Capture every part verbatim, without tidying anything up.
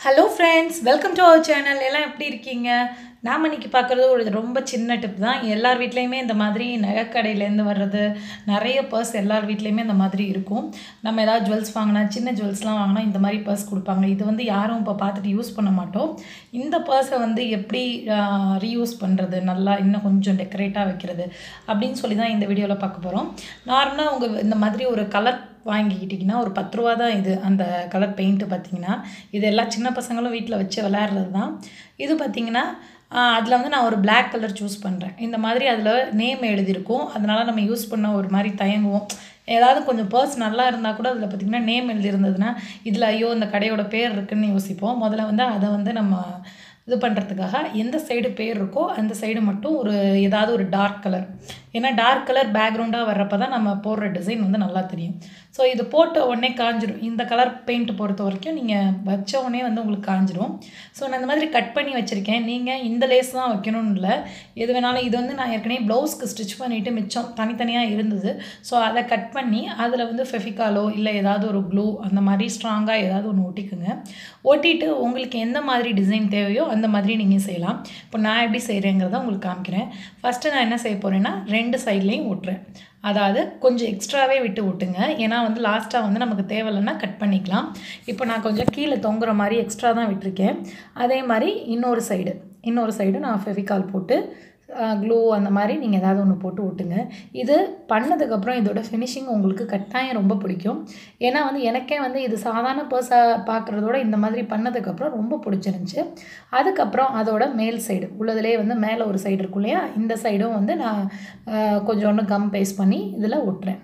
Hello friends, welcome to our channel. எல்லாம் எப்படி இருக்கீங்க? நாம இன்னைக்கு பார்க்கிறது ஒரு ரொம்ப சின்ன டிப் தான். எல்லார் வீட்லயுமே இந்த மாதிரி நகைக்கடையில இருந்து வர்றது நிறைய பர்ஸ் எல்லார் வீட்லயுமே இந்த மாதிரி இருக்கும். நம்ம ஏதாவது ஜுவல்ஸ் வாங்கினா சின்ன ஜுவல்ஸ்லாம் வாங்கினா இந்த மாதிரி பர்ஸ் கொடுப்பாங்க. இது வந்து யாரும் இப்போ பார்த்துட்டு யூஸ் பண்ண மாட்டோம். இந்த பர்ஸை வந்து எப்படி ரீயூஸ் பண்ணுறது, நல்லா இன்னும் கொஞ்சம் டெக்கரேட்டாக வைக்கிறது அப்படின்னு சொல்லி தான் இந்த வீடியோவில் பார்க்க போகிறோம். நார்மலாக உங்கள் இந்த மாதிரி ஒரு கலர் வாங்கிக்கிட்டிங்கன்னா ஒரு பத்து ரூபா தான் இது. அந்த கலர் பெயிண்ட்டு பார்த்திங்கன்னா இது எல்லா சின்ன பசங்களும் வீட்டில் வச்சு விளையாடுறது தான். இது பார்த்திங்கன்னா அதில் வந்து நான் ஒரு பிளாக் கலர் சூஸ் பண்ணுறேன். இந்த மாதிரி அதில் நேம் எழுதியிருக்கும். அதனால் நம்ம யூஸ் பண்ண ஒரு மாதிரி தயங்குவோம். ஏதாவது கொஞ்சம் பர்ஸ் நல்லா இருந்தால் கூட அதில் பார்த்திங்கன்னா நேம் எழுதியிருந்ததுன்னா இதில் ஐயோ இந்த கடையோட பேர் இருக்குதுன்னு யோசிப்போம். முதல்ல வந்து அதை வந்து நம்ம இது பண்ணுறதுக்காக எந்த சைடு பேர் இருக்கோ அந்த சைடு மட்டும் ஒரு ஏதாவது ஒரு டார்க் கலர், ஏன்னா டார்க் கலர் பேக்ரவுண்டாக வர்றப்போ தான் நம்ம போடுற டிசைன் வந்து நல்லா தெரியும். ஸோ இது போட்ட உடனே காஞ்சிடும். இந்த கலர் பெயிண்ட் பொறுத்த வரைக்கும் நீங்கள் வச்ச உடனே வந்து உங்களுக்கு காஞ்சிடும். ஸோ நான் இந்த மாதிரி கட் பண்ணி வச்சுருக்கேன். நீங்கள் இந்த லேஸ் தான் வைக்கணும்னு இல்லை, எது வேணாலும். இது வந்து நான் ஏற்கனவே ப்ளவுஸ்க்கு ஸ்டிச் பண்ணிவிட்டு மிச்சம் தனித்தனியாக இருந்தது. ஸோ அதை கட் பண்ணி அதில் வந்து ஃபெஃபிகாலோ இல்லை ஏதாவது ஒரு க்ளூ அந்த மாதிரி ஸ்ட்ராங்காக ஏதாவது ஒன்று ஒட்டிக்குங்க. ஒட்டிட்டு உங்களுக்கு எந்த மாதிரி டிசைன் தேவையோ அந்த மாதிரி நீங்கள் செய்யலாம். இப்போ நான் எப்படி செய்கிறேங்கிறத உங்களுக்கு காமிக்கிறேன். ஃபஸ்ட்டு நான் என்ன செய்ய போகிறேன்னா ரெண்டு சைட்லேயும் ஒட்டுறேன். அதாவது கொஞ்சம் எக்ஸ்ட்ராவே விட்டு விட்டுங்க, ஏன்னா வந்து லாஸ்ட்டாக வந்து நமக்கு தேவையில்லைன்னா கட் பண்ணிக்கலாம். இப்போ நான் கொஞ்சம் கீழே தொங்குற மாதிரி எக்ஸ்ட்ரா தான் விட்டுருக்கேன். அதே மாதிரி இன்னொரு சைடு இன்னொரு சைடு நான் ஃபெவிகால் போட்டு க்ளூ அந்த மாதிரி நீங்கள் ஏதாவது ஒன்று போட்டு விட்டுங்க. இது பண்ணதுக்கப்புறம் இதோட ஃபினிஷிங் உங்களுக்கு கட்டாயம் ரொம்ப பிடிக்கும். ஏன்னா வந்து எனக்கே வந்து இது சாதாரண பர்ஸாக பார்க்குறதோட இந்த மாதிரி பண்ணதுக்கப்புறம் ரொம்ப பிடிச்சிருந்துச்சி. அதுக்கப்புறம் அதோட மேல் சைடு உள்ளதுலேயே வந்து மேலே ஒரு சைடு இருக்கும் இல்லையா, இந்த சைடும் வந்து நான் கொஞ்சோண்டு கம் பேஸ்ட் பண்ணி இதில் ஒட்டுறேன்.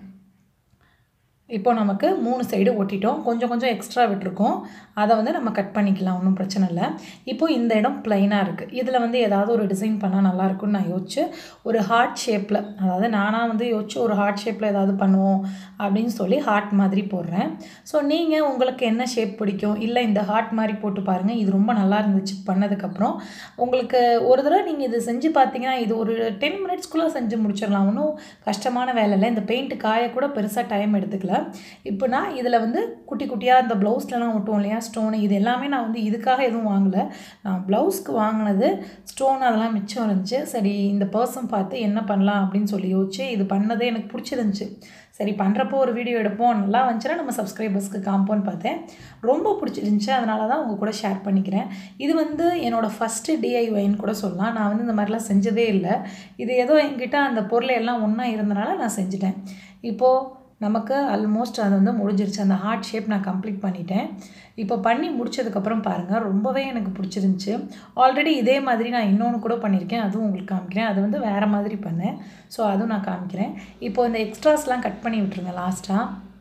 இப்போ நமக்கு மூணு சைடு ஒட்டிட்டோம். கொஞ்சம் கொஞ்சம் எக்ஸ்ட்ரா விட்டுருக்கோம், அதை வந்து நம்ம கட் பண்ணிக்கலாம், ஒன்றும் பிரச்சனை இல்லை. இப்போது இந்த இடம் ப்ளைனாக இருக்குது. இதில் வந்து ஏதாவது ஒரு டிசைன் பண்ணால் நல்லாயிருக்குன்னு நான் யோசிச்சு ஒரு ஹார்ட் ஷேப்பில், அதாவது நானாக வந்து யோசிச்சு ஒரு ஹார்ட் ஷேப்பில் ஏதாவது பண்ணுவோம் அப்படின்னு சொல்லி ஹார்ட் மாதிரி போடுறேன். ஸோ நீங்கள் உங்களுக்கு என்ன ஷேப் பிடிக்கும், இல்லை இந்த ஹார்ட் மாதிரி போட்டு பாருங்கள். இது ரொம்ப நல்லா இருந்துச்சு பண்ணதுக்கப்புறம். உங்களுக்கு ஒரு தடவை நீங்கள் இது செஞ்சு பார்த்தீங்கன்னா இது ஒரு டென் மினிட்ஸ்க்குள்ளே செஞ்சு முடிச்சிடலாம். ஒன்றும் கஷ்டமான வேலை இல்லை. இந்த பெயிண்ட்டு காய கூட பெருசாக டைம் எடுத்துக்கல. இப்போ நான் இதில் வந்து குட்டி குட்டியாக இந்த ப்ளவுஸ்லலாம் ஒட்டுவோம் இல்லையா ஸ்டோனு, இது எல்லாமே நான் வந்து இதுக்காக எதுவும் வாங்கலை. நான் ப்ளவுஸ்க்கு வாங்கினது ஸ்டோன் அதெல்லாம் மிச்சம் இருந்துச்சு. சரி இந்த பர்சன் பார்த்து என்ன பண்ணலாம் அப்படின்னு சொல்லி யோசிச்சு இது பண்ணதே எனக்கு பிடிச்சிருந்துச்சி. சரி பண்ணுறப்போ ஒரு வீடியோ எடுப்போம், நல்லா வந்துச்சுன்னா நம்ம சப்ஸ்கிரைபர்ஸ்க்கு காம்போன்னு பார்த்தேன். ரொம்ப பிடிச்சிருந்துச்சி, அதனால தான் உங்கள் கூட ஷேர் பண்ணிக்கிறேன். இது வந்து என்னோடய ஃபஸ்ட்டு டிஐஒய்ன்னு கூட சொல்லலாம். நான் வந்து இந்த மாதிரிலாம் செஞ்சதே இல்லை. இது ஏதோ என்கிட்ட அந்த பொருளை எல்லாம் ஒன்றா இருந்தனால நான் செஞ்சுட்டேன். இப்போது நமக்கு ஆல்மோஸ்ட் அது வந்து முடிஞ்சிருச்சு. அந்த ஹார்ட் ஷேப் நான் கம்ப்ளீட் பண்ணிட்டேன். இப்போ பண்ணி முடிச்சதுக்கப்புறம் பாருங்கள், ரொம்பவே எனக்கு பிடிச்சிருந்துச்சி. ஆல்ரெடி இதே மாதிரி நான் இன்னொன்று கூட பண்ணியிருக்கேன், அதுவும் உங்களுக்கு காமிக்கிறேன். அது வந்து வேறு மாதிரி பண்ணேன். ஸோ அதுவும் நான் காமிக்கிறேன். இப்போது இந்த எக்ஸ்ட்ராஸ்லாம் கட் பண்ணி விட்டுருங்க. லாஸ்ட்டாக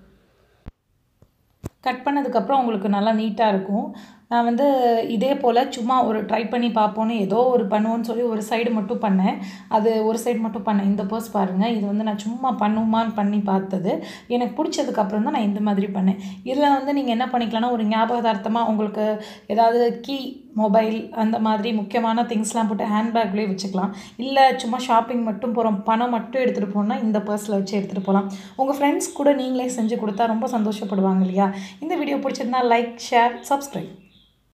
கட் பண்ணதுக்கப்புறம் உங்களுக்கு நல்லா நீட்டாக இருக்கும். நான் வந்து இதே போல் சும்மா ஒரு ட்ரை பண்ணி பார்ப்போன்னு ஏதோ ஒரு பண்ணுவோன்னு சொல்லி ஒரு சைடு மட்டும் பண்ணேன். அது ஒரு சைடு மட்டும் பண்ணேன். இந்த பர்ஸ் பாருங்கள், இது வந்து நான் சும்மா பண்ணுமான்னு பண்ணி பார்த்தது. எனக்கு பிடிச்சதுக்கப்புறம் தான் நான் இந்த மாதிரி பண்ணேன். இதில் வந்து நீங்கள் என்ன பண்ணிக்கலாம்னா ஒரு ஞாபகார்த்தமாக உங்களுக்கு ஏதாவது கீ, மொபைல் அந்த மாதிரி முக்கியமான திங்ஸ்லாம் போட்டு ஹேண்ட்பேக்லேயே வச்சுக்கலாம். இல்லை சும்மா ஷாப்பிங் மட்டும் போகிறோம், பணம் மட்டும் எடுத்துகிட்டு போனால் இந்த பர்ஸில் வச்சு எடுத்துகிட்டு போகலாம். உங்கள் ஃப்ரெண்ட்ஸ் கூட நீங்களே செஞ்சு கொடுத்தா ரொம்ப சந்தோஷப்படுவாங்க இல்லையா. இந்த வீடியோ பிடிச்சிருந்தா லைக், ஷேர், சப்ஸ்கிரைப்.